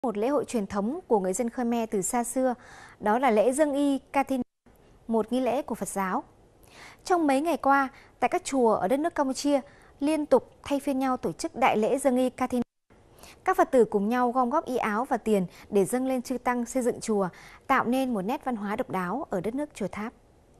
Một lễ hội truyền thống của người dân Khmer từ xa xưa, đó là lễ Dâng Y Kathina, một nghi lễ của Phật giáo. Trong mấy ngày qua, tại các chùa ở đất nước Campuchia, liên tục thay phiên nhau tổ chức đại lễ Dâng Y Kathina. Các Phật tử cùng nhau gom góp y áo và tiền để dâng lên chư tăng xây dựng chùa, tạo nên một nét văn hóa độc đáo ở đất nước Chùa Tháp.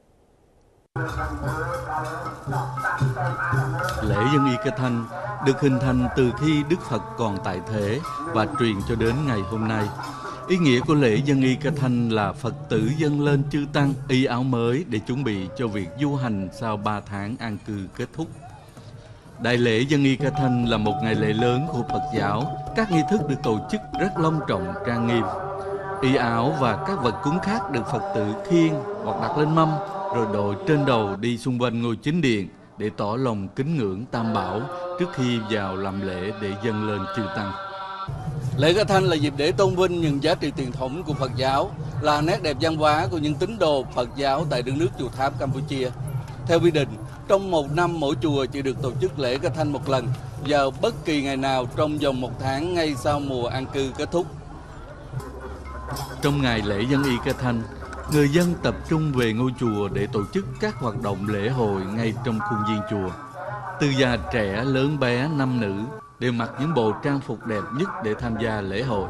Lễ Dâng Y Kathina được hình thành từ khi Đức Phật còn tại thế và truyền cho đến ngày hôm nay. Ý nghĩa của lễ Dâng Y Kathina là Phật tử dâng lên chư tăng y áo mới để chuẩn bị cho việc du hành sau 3 tháng an cư kết thúc. Đại lễ Dâng Y Kathina là một ngày lễ lớn của Phật giáo. Các nghi thức được tổ chức rất long trọng trang nghiêm. Y áo và các vật cúng khác được Phật tử khiêng hoặc đặt lên mâm rồi đội trên đầu đi xung quanh ngôi chính điện để tỏ lòng kính ngưỡng Tam Bảo trước khi vào làm lễ để dâng lên chư tăng. Lễ Kathina là dịp để tôn vinh những giá trị truyền thống của Phật giáo, là nét đẹp văn hóa của những tín đồ Phật giáo tại đất nước Chùa Tháp, Campuchia. Theo quy định, trong một năm mỗi chùa chỉ được tổ chức lễ Kathina một lần vào bất kỳ ngày nào trong vòng 1 tháng ngay sau mùa an cư kết thúc. Trong ngày lễ Dâng Y Kathina, người dân tập trung về ngôi chùa để tổ chức các hoạt động lễ hội ngay trong khuôn viên chùa. Từ già trẻ, lớn bé, nam nữ đều mặc những bộ trang phục đẹp nhất để tham gia lễ hội.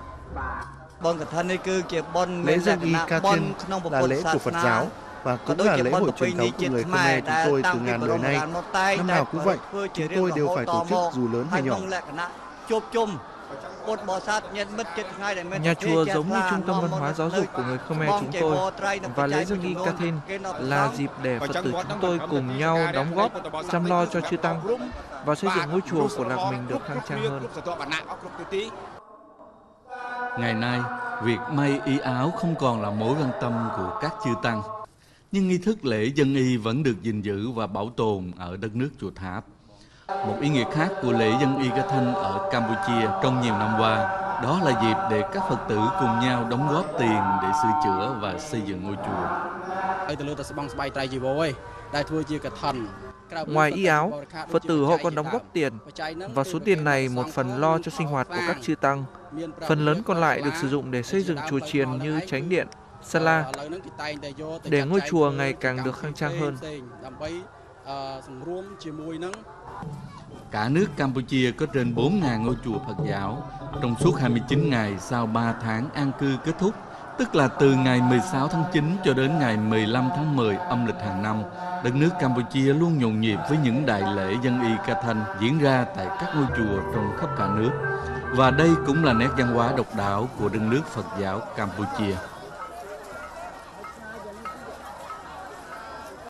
Lễ Dâng Y Kathina là lễ của Phật giáo và cũng là lễ hội truyền thống của người Khmer chúng tôi từ ngàn đời nay. Năm nào cũng vậy, chúng tôi đều phải tổ chức dù lớn hay nhỏ. Nhà chùa giống như trung tâm văn hóa giáo dục của người Khmer chúng tôi, và lễ Dâng Y Kathina là dịp để Phật tử chúng tôi cùng nhau đóng góp, chăm lo cho chư tăng và xây dựng ngôi chùa của làng mình được khang trang hơn. Ngày nay, việc may y áo không còn là mối quan tâm của các chư tăng, nhưng nghi thức lễ Dâng Y vẫn được gìn giữ và bảo tồn ở đất nước Chùa Tháp. Một ý nghĩa khác của lễ Dâng Y Kathina ở Campuchia trong nhiều năm qua, đó là dịp để các Phật tử cùng nhau đóng góp tiền để sửa chữa và xây dựng ngôi chùa. Ngoài y áo, Phật tử họ còn đóng góp tiền, và số tiền này một phần lo cho sinh hoạt của các chư tăng. Phần lớn còn lại được sử dụng để xây dựng chùa chiền như chánh điện, sala, để ngôi chùa ngày càng được khang trang hơn. Cả nước Campuchia có trên 4.000 ngôi chùa Phật giáo. Trong suốt 29 ngày sau 3 tháng an cư kết thúc, tức là từ ngày 16 tháng 9 cho đến ngày 15 tháng 10 âm lịch hàng năm, đất nước Campuchia luôn nhộn nhịp với những đại lễ Dâng Y Kathina diễn ra tại các ngôi chùa trong khắp cả nước. Và đây cũng là nét văn hóa độc đáo của đất nước Phật giáo Campuchia.